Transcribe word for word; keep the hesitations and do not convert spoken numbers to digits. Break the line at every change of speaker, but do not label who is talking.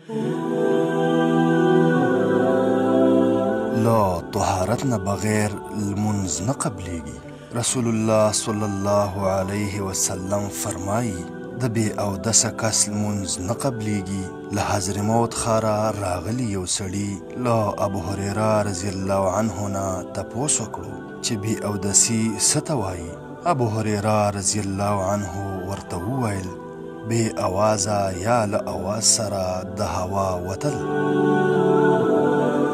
لا طهارت نه بغیر لمونځ نه قبلیږي. رسول الله صلی الله علیه وسلم فرمایي د بې اودسه کس لمونځ نه قبلیږي. له حضرموت ښاره راغلي یو سړي له ابو هریره رضی الله عنه نه تپوس وکړو چې بې اودسي څه ته وایي. ابو هریره رضی الله عنه ورته وویل بې اوازه یا له اواز سره د هوا وتل.